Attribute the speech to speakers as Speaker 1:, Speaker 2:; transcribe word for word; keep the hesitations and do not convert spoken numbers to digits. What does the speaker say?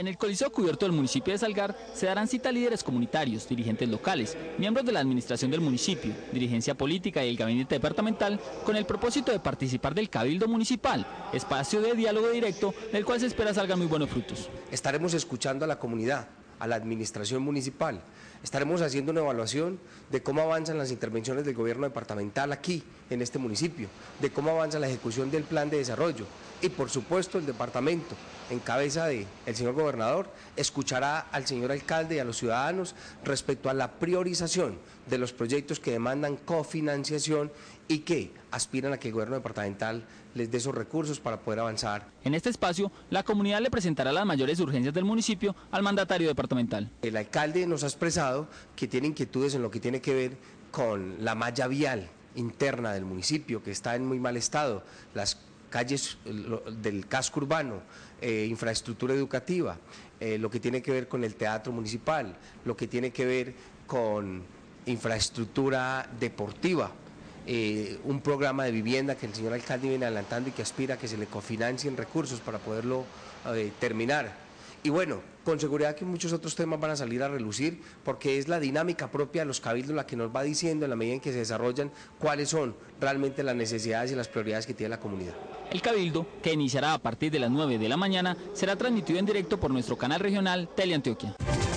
Speaker 1: En el Coliseo Cubierto del municipio de Salgar se darán cita líderes comunitarios, dirigentes locales, miembros de la administración del municipio, dirigencia política y el gabinete departamental, con el propósito de participar del Cabildo Municipal, espacio de diálogo directo del cual se espera salgan muy buenos frutos.
Speaker 2: Estaremos escuchando a la comunidad, a la administración municipal. Estaremos haciendo una evaluación de cómo avanzan las intervenciones del gobierno departamental aquí, en este municipio, de cómo avanza la ejecución del plan de desarrollo y, por supuesto, el departamento, en cabeza del señor gobernador, escuchará al señor alcalde y a los ciudadanos respecto a la priorización de los proyectos que demandan cofinanciación y que aspiran a que el gobierno departamental les dé esos recursos para poder avanzar.
Speaker 1: En este espacio, la comunidad le presentará las mayores urgencias del municipio al mandatario departamental.
Speaker 2: El alcalde nos ha expresado que tiene inquietudes en lo que tiene que ver con la malla vial interna del municipio, que está en muy mal estado, las calles del casco urbano, eh, infraestructura educativa, eh, lo que tiene que ver con el teatro municipal, lo que tiene que ver con infraestructura deportiva, eh, un programa de vivienda que el señor alcalde viene adelantando y que aspira a que se le cofinancien recursos para poderlo eh, terminar. Y bueno, con seguridad que muchos otros temas van a salir a relucir porque es la dinámica propia de los cabildos la que nos va diciendo en la medida en que se desarrollan cuáles son realmente las necesidades y las prioridades que tiene la comunidad.
Speaker 1: El cabildo, que iniciará a partir de las nueve de la mañana, será transmitido en directo por nuestro canal regional Teleantioquia.